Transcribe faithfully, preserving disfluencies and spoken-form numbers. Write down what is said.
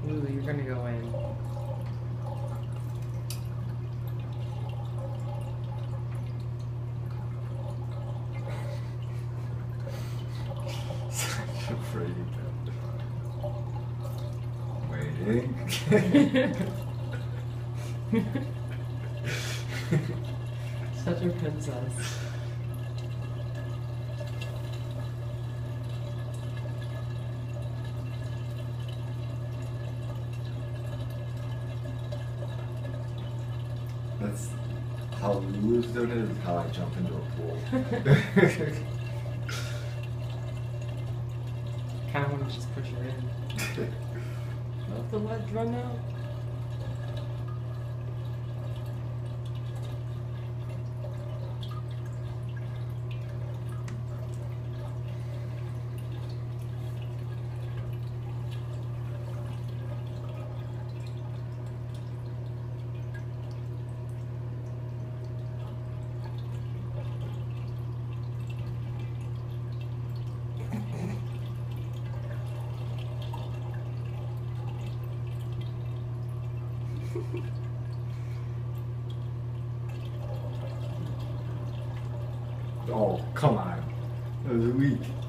Lulu, you're gonna go in. Such a pretty Waiting. Such a princess. That's how Lulu's doing it, is how I jump into a pool. Kinda wanna just push her in. Let the ledge run out. Oh, come on. That was weak.